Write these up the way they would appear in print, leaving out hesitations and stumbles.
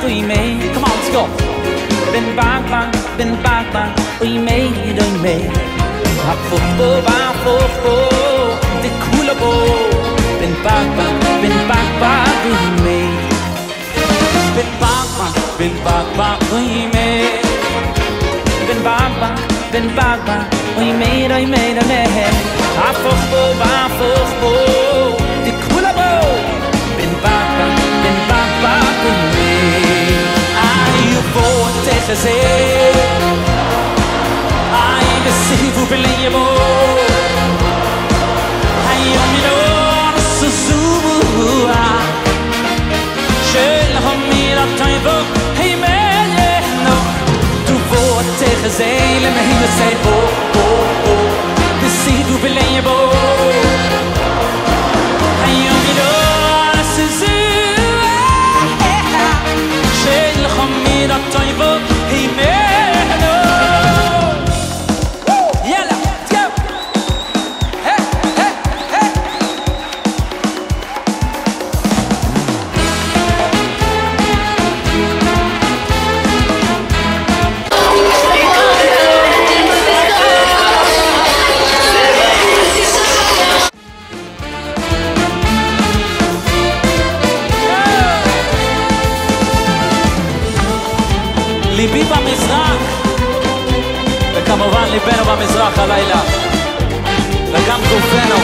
oy mei. Come on, let's go. Ben bang bang, oy mei, oy mei. Ha fo ba fo, de kula bo. Ben bang bang, oy mei. Ben bang bang, oy mei. Ben bang bang, oy mei, oy mei, oy mei. Ha fo ba fo, de kula bo. Ben bang bang, oy mei. Ay you for te ay deceivo belemo. Ay yo mi no susua. Schön ham mir a taivo. Hey man, no. Du vor te gezele me hier sei oh. Deceivo belemo. Ay yo mi no susua. Schön ham mir a taivo. Hey man, no. ליבי במזרח, וכמובן ליבנו במזרח הלילה, וגם גופנו.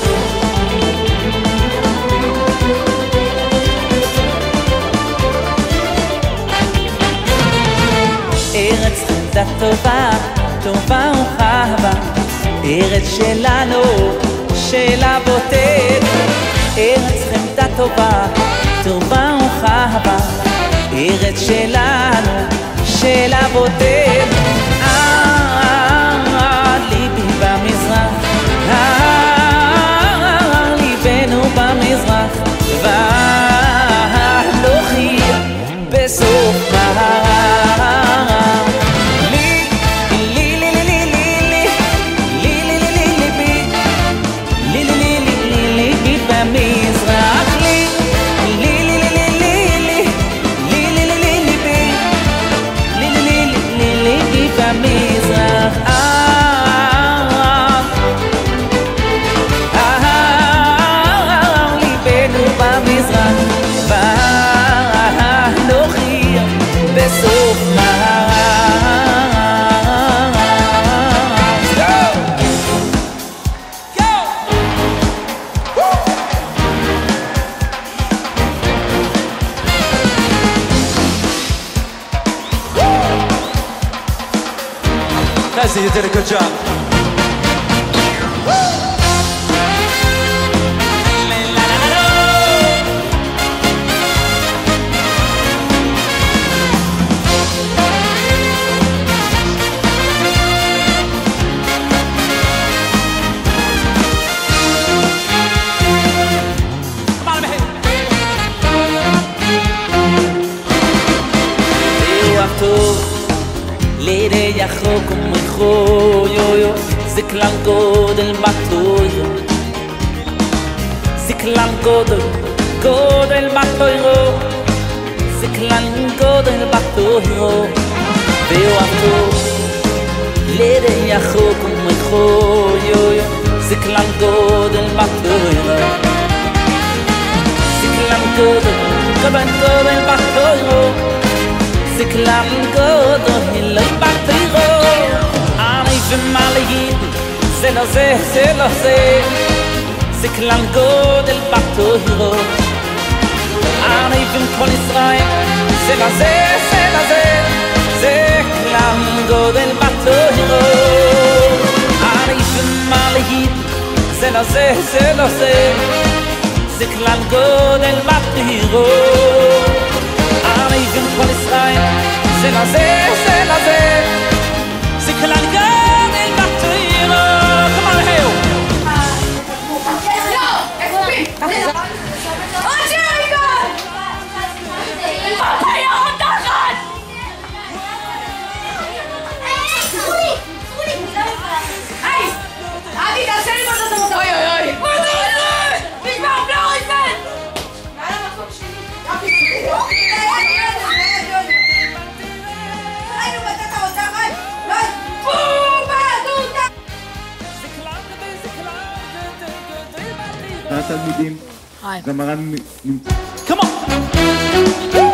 ארץ חמדה טובה, טובה וחבה, ארץ שלנו, של אבותינו. ארץ חמדה טובה, טובה וחבה, ארץ שלנו, של אבותינו. ליבי במזרח, ליבנו במזרח, ואנוכי בסוף מהר. ליבי במזרח, במזרח, ליבנו במזרח, ואנוכי בסוף מהר. Leslie, you did a good job. לידי החוק ומחו יו זה כלל גודל בתוירו, זה כלל גודל בתוירו, זה כלל גודל בתוירו. ואוהבתו לידי החוק ומחו יו זה כלל גודל בתוירו, זה כלל גודל בתוירו, זה כלל גודל בתוירו. אני ומלאים זה לא זה, זה לא זה, זה כלל גודל בתוירו. אני וכל ישראל זה לא זה, זה לא זה, זה כלל גודל בתוירו. אני ומלאים זה לא זה, זה לא זה, זה כלל גודל בתוירו. אני וכל ישראל זה לא זה, זה לא זה, זה כלל גודל בתוירו. Come on, Hale. אוי, התלמידים, זמרן נמצא. Come on!